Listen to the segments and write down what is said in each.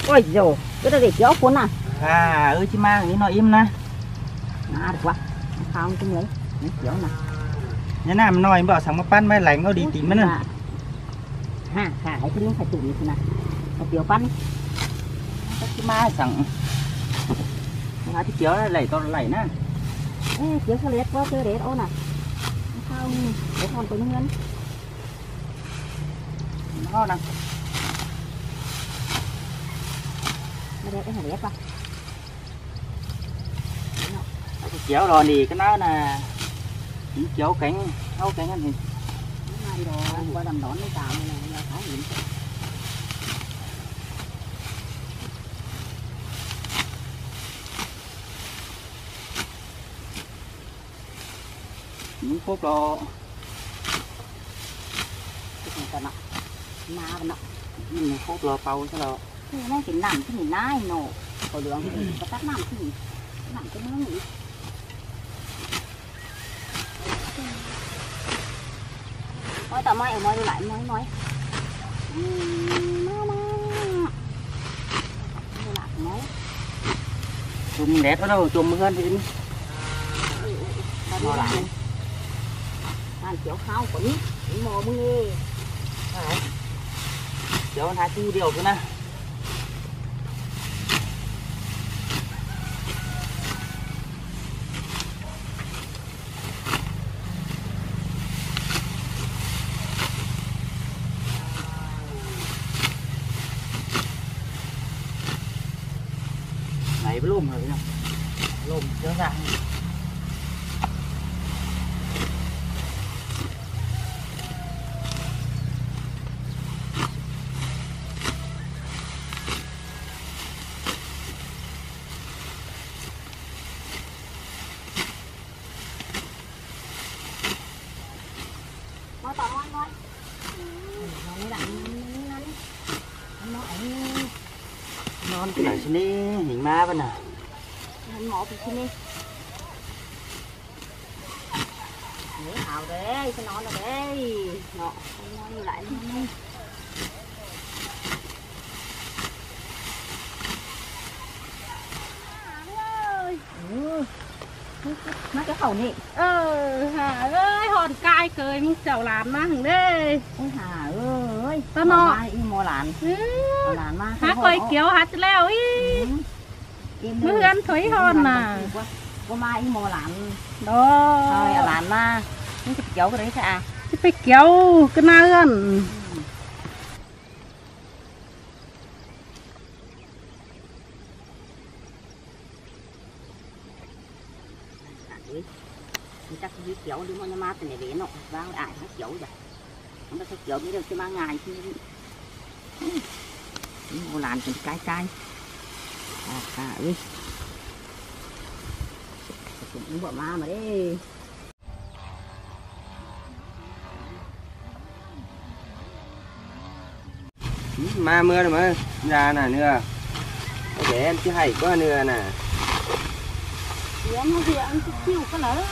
ôi dồi cái đó để kéo cuốn à chứ mang cái nó im nè được quá không cái lấy kéo nè nhớ nào mình nói bảo sáng mà pan mai lạnh nó đi tìm nó nè ha cái tiếng phải tụi như nào nó kéo pan cái má sẵn cái kéo lẩy to lẩy nè kéo cái lết quá cái lết ô nè không để con có nhân nó nè cái này đẹp không cái kéo rồi thì cái nó là kéo cánh thâu cánh anh thì đi rồi qua đầm đón cái tàu này là khá hiểm những phút đó cái này nọ na bên nọ những phút lo bao chứ lo nó chỉ nằm cái gì nái nổ hồi đường có tắt nằm cái gì nằm cái nó nghỉ nói tao mai ở ngoài lại nói chùm đẹp ở đâu chùm hơn thì nó lại ăn kiểu khao quẩn mò mới nghe kéo hai chi điều cơ nè này với lùm rồi nhá lùm kéo ra non cái này xin đi hình ma bên nào anh ngộ thì xin đi để hào đấy cái non là đấy nọ nó lại nó cái khẩu nị Hà ơi hòn cay cười mong chào làm má hằng đê ôi Hà ơi tao nọ mò làn mà hát quay kéo hát leo ý mới ăn thủy hòn nè có mai mò làn đó thôi làn mà nó kéo cái đấy sao phải kéo cái nào gần chắc cái kéo đi mua nhà ma từ này đến nọ vào đại nó kéo vậy nó sẽ kéo mới được cho ba ngày chứ mua làm từng cái ơi cũng bỏ ma mà đấy ma mưa rồi mà ra nè nữa để em chứ hay quá nữa nè em thì anh chịu cái nữa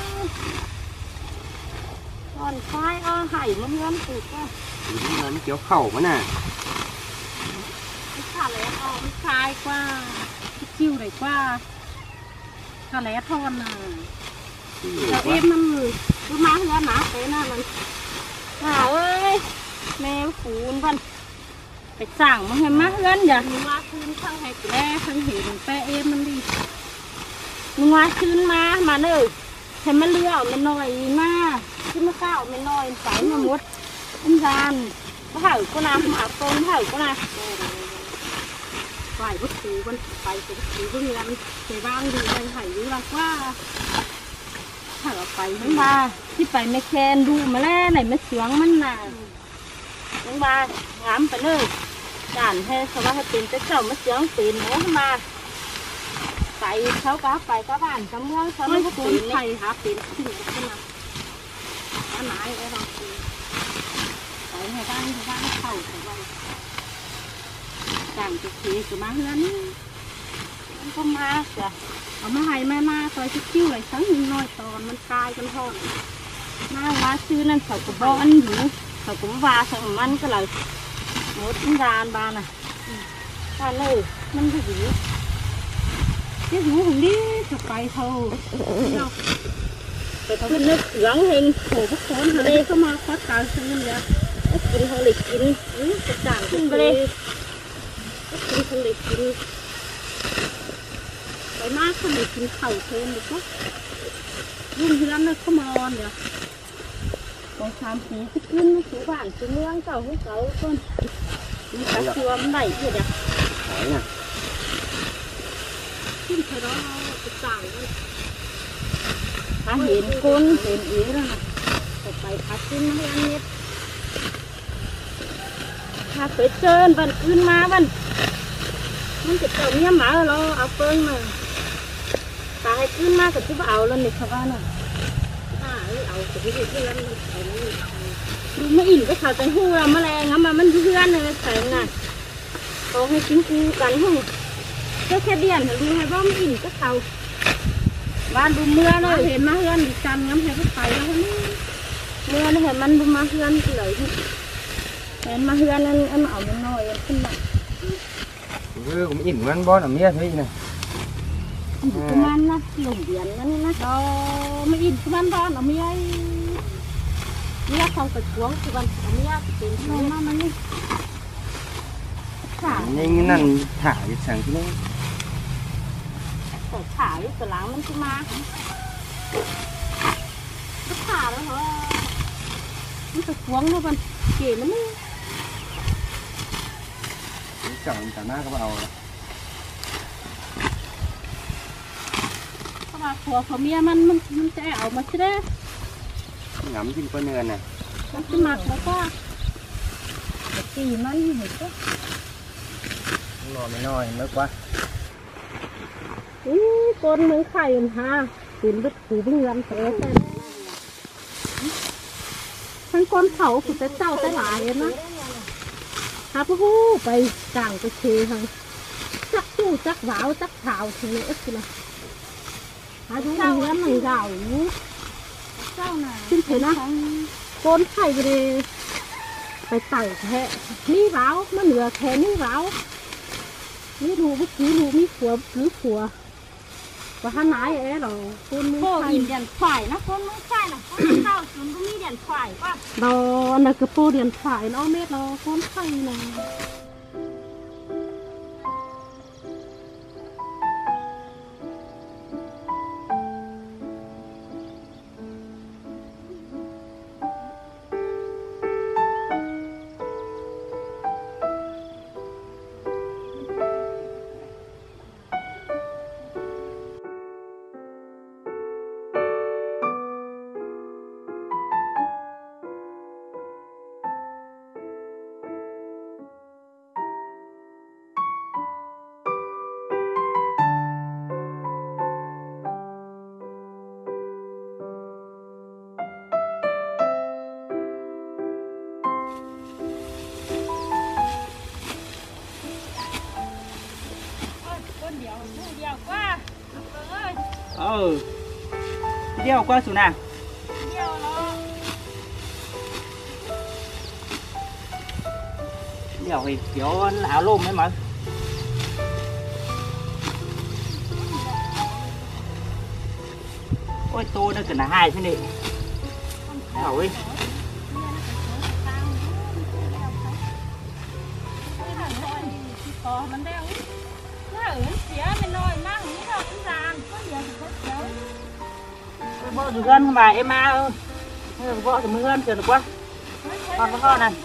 còn khoai hải nó ngon từ cơ nó kéo khẩu mà nè cái khả lẽ cái khai qua cái chiêu này qua khả lẽ thon nè em nó cứ má ra má cái nè Hà ơi mẹ phun văn phảiสั่งมาให้มาเพื่อนอย่ามาคืนข้างให้แม่ข้างเห็นแปะเอ็มมันดีมาคืนมาเนอะให้มันเลี้ยวมันหน่อยมาขึ้นมาข้าวมันหน่อยใส่มาหมดอันจานก็เห่าก็นาหาต้นเห่าก็นาไปวัดตูมันไปวัดตูก็มีอะไรไปบ้างดูไปไห่ดูละว่าถ้าเราไปทั้งบ้าที่ไปไม่แคนดูมาแล้วไหนไม่เสียงมันน่ะทั้งบ้างามไปเลยด่านให้เขาว่าให้เป็นเจ้ามาเสียงเป็นเนาะมาไปเขาก็ไปก็บ้านก็เมืองเขาไม่ก็เป็นไทยหาเป็นที่ไหนขึ้นมาอันไหนไอ้เราไปให้บ้านเข้าไปบ้านต่างจากที่ก็มาเฮือนมันก็มาจ้ะเอามาให้แม่มาคอยชิ้วๆเลยทั้งน้อยตอนมันกลายกันท้องมาว่าชื่อนั่นเขาก็บอกอันอยู่เขาก็ว่าเขามันก็เลยหมดร้านบ้านน่ะท่านเลยมันจะหิวจะหิวของนี้จะไปเท่าไปเท่านึกเหลืองเฮงโผล่พวกคนเลยก็มาคว้าตาซื้อเนี่ยกินทางเล็กกินจะจ่างขึ้นไปเลยกินทางเล็กกินไปมากทางเล็กกินเข่าเทนหรือก็รุ่งที่ร้านนึกก็มารอนเนี่ยบาง3 ปีที่ขึ้นถึงบ้านถึงเมืองเก่าของเก่าต้นมีกระชัวมันไหลเยอะเดี๋ยวหอยน่ะขึ้นไปแล้วไปจ่ายมันถ้าเห็นคนเห็นเอ๋แล้วนะก็ไปพักขึ้นมาให้อันเน็ตถ้าไปเจอบันขึ้นมาบันมันจะเจอเมียหมาเราเอาเปิ้งมาตาให้ขึ้นมากับที่เอาแล้วเนี่ยเขาว่าน่ะเอาแต่ที่ที่แล้วมันเอาดูไม่อิ่มก็เขาจะหูเราแมลงอ่ะมันเพื่อนเลยใส่น่ะเขาให้กินกูกันหูก็แค่เดียนดูให้บ้าไม่อิ่มก็เขาบ้านดูเมื่อเลยเห็นมาเพื่อนดิจันงั้นให้ก็ไปแล้วนี่เมื่อนี่เห็นมันดูมาเพื่อนเลยเห็นมาเพื่อนนั่นเอามันน้อยขึ้นมาผมอิ่มมันบ่หน่ะเมียเฮ้ยน่ะประมาณนะหลุมเดียนนั่นนะเราไม่อิ่มประมาณบ้านเอาเมียเขาไปทวงคือวันเอาเมียเป็นน้องมามันนี่ขานี่นั่นถ่ายสั่งที่นี่แต่ขาอยู่ตะหลังมันขึ้นมาก็ขาแล้วเหรอมันจะทวงด้วยมันเก๋นะมึงจับแต่หน้าก็เอาเขามาผัวเขาเมียมันจะเอามาใช่ไหมงำกินปลาเนื้อน่ะมันจะหมักแล้วก็ตีมันเห็นปะนอนไม่น้อยเมื่อกว่าก้นมือไข่มันฮะตุนด้วยผูเพื่อนเตะทั้งก้นเขาคือแต่เจ้าแต่หลายนะหาผู้ไปจ่างไปเชยทางจักตู้จักหวาวจักขาวทีนี้สินะหาทุกอย่างแล้วมันเหงาเจ้าน่ะขึ้นเถอะนะก้นไข่ไปเลยไปเต่าแค่นี่หวาวมันเหลือแค่นี่หวาวนี่ดูเมื่อกี้ดูมีขัวหรือขัวว่าท่านนายเอ๋หรอคนมือไข่เดียนฝ่ายนะคนมือไข่นะคนข้าวจุนก็มีเดียนฝ่ายป่ะเราอันนั้นก็โปเดียนฝ่ายเนาะเม็ดเราคนไข่นะเดี่ยวกว่าสุนัขเดี่ยวเนาะเดี่ยวthì kiểu áo lôm ấy mà ôi tôi nó cần là 2 thế này ôi มันได้ถ้าเสียไม่น้อยมากนี่เราเป็นจานก็เดี๋ยวถึงจะเสีย vợ từ gần bà em ma ơi vợ từ mưa gần được quá con có con này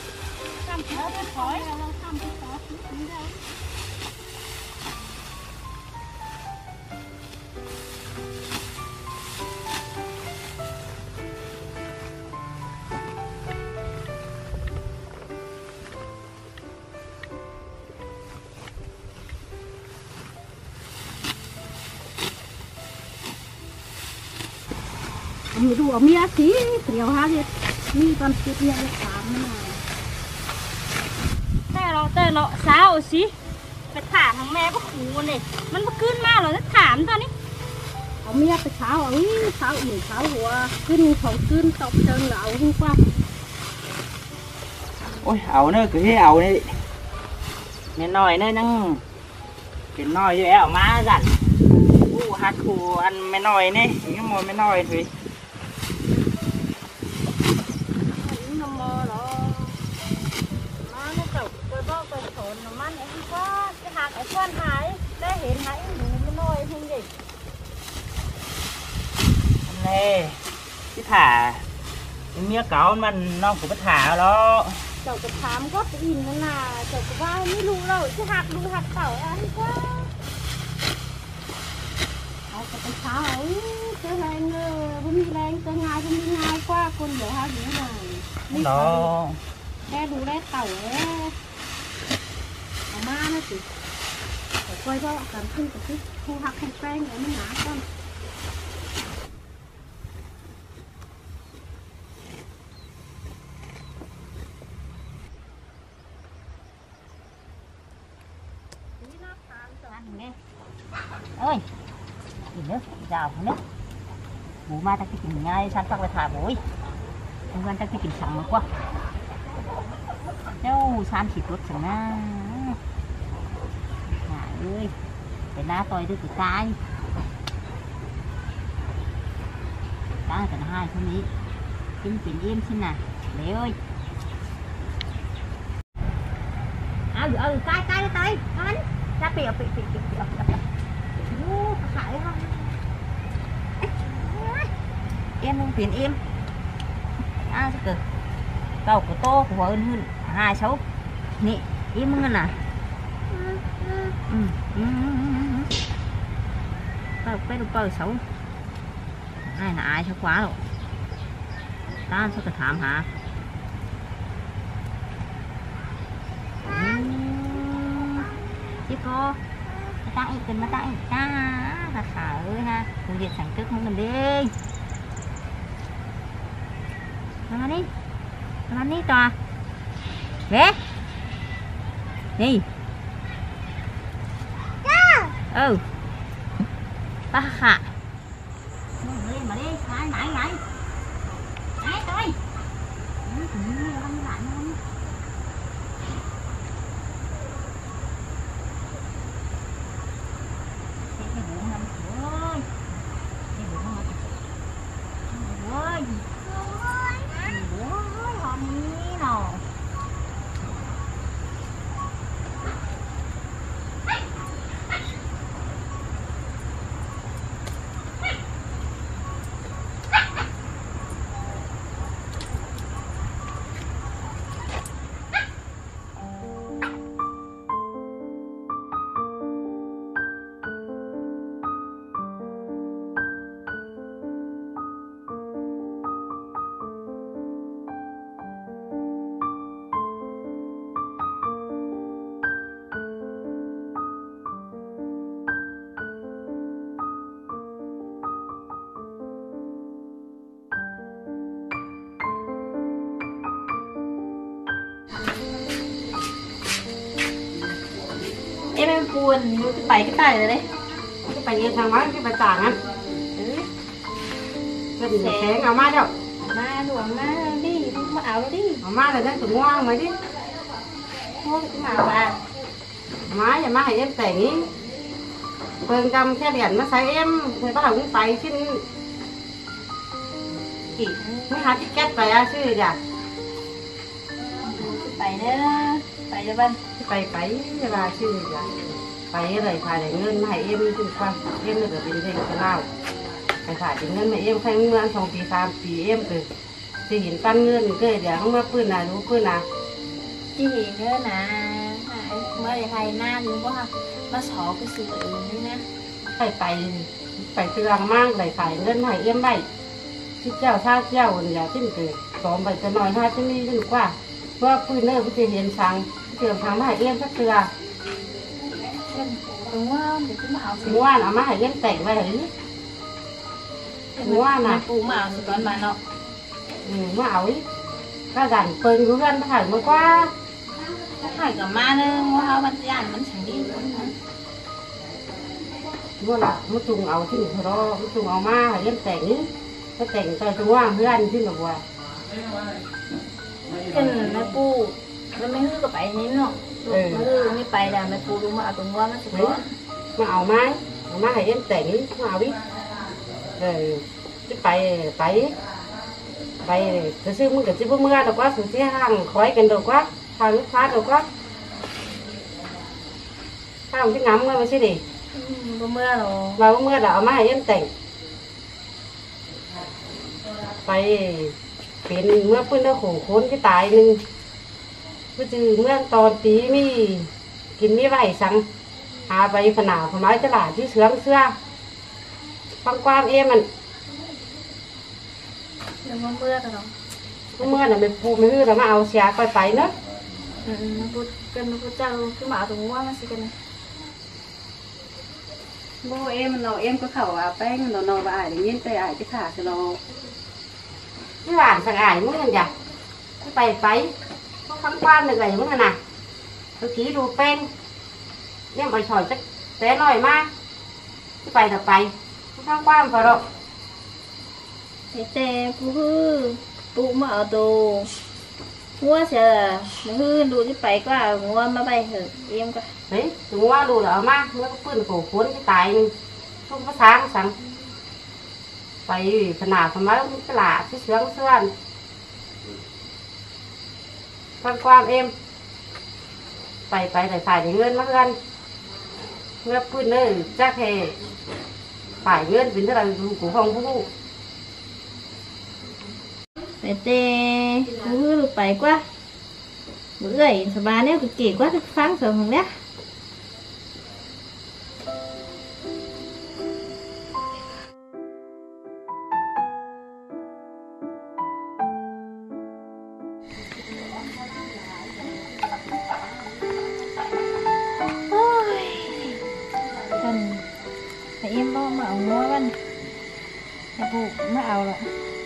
มีดูมีอาชีพเดียวฮะเนี่ยมีตอนคิดเนี่ยถามมันแต่เราสาวสิไปถามทางแม่ก็ขู่เนี่ยมันมาขึ้นมาเราจะถามตอนนี้เอาเมียไปเช้าเอาเช้าอิ่มเช้าหัวขึ้นของขึ้นตบเชิงเราหูกว่า ôi ảo nữa cứ thế ảo này แม่น้อยเนี่ยนั่งเป็นน้อยอยู่แล้วมาสั่นฮัดครูอันแม่น้อยนี่ยังมอแม่น้อยถุยน้ำมอหรอมาเนี่ยเจ้าไปบอกไปสอนน้ำมันไอ้ที่ว่าจะหักไอ้ก้อนหายได้เห็นหายหนูไม่น้อยเพียงเด็กอันนี้ที่ถ่าเมียเก่ามันน้องผมไปถ่าแล้วเจ้าจะถามก็ไปอินนั่นน่ะเจ้าก็ว่าไม่รู้เราจะหักดูหักเต่าอันก็เอาไปเป็นเท้าเจอแรงเงอพมีแรงเจองานพมีงานกว่าคนเดี๋ยวหาอยู่หน่อยนี่น้องแม่ดูแลเต่าเอามานะสิแต่กล้วยก็การขึ้นกับที่ทูหักแข็งแรงแล้วมันหนาก่อนเอ้ยกินเนื้อดาวเนื้อหมูมาตั้งที่กินง่ายฉันต้องไปถ่ายหมูเงินตั้งที่กินสั่งมากกว่าเจ้าฉันฉีดรถสั่งหน้าเอ้ยเป็นหน้าต่อยด้วยตีกายตั้งแต่haiคนนี้กินกินim xin nè mẹ ơi cay cay tay anh ra bịa phải không em không tiền em à cái cầu của tô của hơn 26 nè em ngân à cái xấu ai là ai sao quá rồi ta sao cái thảm hả chứ cô ta cần mà ta là sợ ha công việc sản xuất không cần đi làm đi tòa ghé đi ừ ta khả mà đi nãy nãy tôi em buồn nó cái bảy cái tay rồi đấy cái bài yên thằng nói cái bài tảng á cái gì sáng ao ma đâu ma đùa ma đi mặc áo đi ao ma là đang tụi ngoan mấy đi thôi cái màu bà má giờ má hay em tẩy ý vườn cầm khe đèn nó xài em người bắt đầu cũng tay xin kỹ mới hái cái két bài à chứ dạ bảy đó bảy cho bên cái bài là chứ dạ bài này phải để ngân hay em xung quanh em là được tiền gì cái nào phải để ngân mà em khai ngân ăn phòng thì em từ thì hiện tan ngân cái để không cóปืนnào đúngปืนnào chị nữa nè mới để thầy nam đúng không nó sợ cái sự tự nữa nè phải từ hàng mang lại phải ngân hay em bảy chứ chào sao chào là tin từ có bảy cái nói hai cái đi được quaว่าปืนเนอร์พี่จะเห็นสั่งพี่จะทำมาให้เอี้ยมสักเตือ đúng không thì cũng bảo mua nó màให้เอี้ยมแต่งไว้หรือmuaน่ะ phụ mạo thì con bà nọ mua áo ấy cái dànปืนcủa dân phải mới qua phải cả ma nữa mua hao bắt dàn vẫn chẳng đi mua là mua trùng áo thì thôi đó mua trùng áo maให้เอี้ยมแต่งนี้ก็แต่งใจตัวว่างเพื่อนที่หนูว่า cái nàyปูnó mới hư cái bảy nín nọ ไม่ไปแล้วไม่ปูรู้มาเอาตรงว่ามันสิไหนมาเอาไม้ให้เอ็มแต่งนี่มาเอาดิจะไปจะซื้อมึงกับซื้อเมื่อดอกว่าสุดที่ห้างคอยกันดอกว่าทางลูกค้าดอกว่าข้าวที่งำเมื่อไม่ใช่ดิเมื่อหรอมาเมื่อเราเอามาให้เอ็มแต่งไปเป็นเมื่อพื้นแล้วขู่ค้นที่ตายนึงเมื่อจือเมื่อตอนตีมีกินไม่ไหวสังหาไปขนาดผไม้ตลาดที่เสืองเสื้อฟังความเอ็มมันเดี๋ยวเมื่อกันเนาะเมื่อน่ะไม่พูดไม่ฮือเรามาเอาเสียไปเนาะมาพูดกันมาพูดเจ้าคือมาเอาตรงว่ามันสิกันโบเอ็มเราเอ็มก็เข่าอาแป้งเรานอนบ่ายอย่างนี้ไปอ่ายที่ขาจะรอที่หวานสังอายมึงยังจ้ะไปพวกฟังความเลยไงมึงน่ะตัวขี้ดูเป็นเนี่ยไปฉอยจะแต่ลอยมาไปแต่ไปพวกฟังความพอหรอกแต่ปูฮือปูมาเอาตัวงัวเสียมาฮือดูที่ไปก็งัวมาไปเถอะเอ็มก็เฮ้ยถึงว่าดูแล้วมาเมื่อก็ปืนโขค้นที่ตายนึงทุกภาษาสั่งไปขนาดผไม้ตลาดที่เสืองเสื้อฟังความเอ็มไปแต่ฝ่ายเงินมากันเมื่อปืนเลยจ้าแค่ฝ่ายเงินเป็นเท่าไรกูฟังผู้แต่ปูฮือดูไปกว่าเบื่อสบายเนี่ยก็เก๋กว่าฟังสองของเนี้ยกันไอ้เอ็มบอกมาเอางัวมันไอ้ปูไม่เอาละ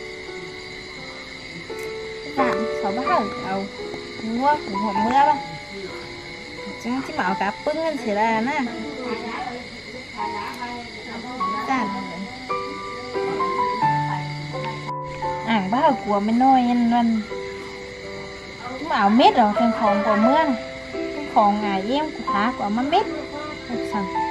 หลานเขาบ้าเอางัวของหัวเมื่อป่ะจังที่มาเอากระปึ้งกันเสียแล้วนะจ้านอ่างบ้ากลัวไม่น้อยยันวันมาเอาเม็ดหรอเป็นของกว่าเมื่อของเยี่ยมกูหากว่ามันเม็ดสั่ง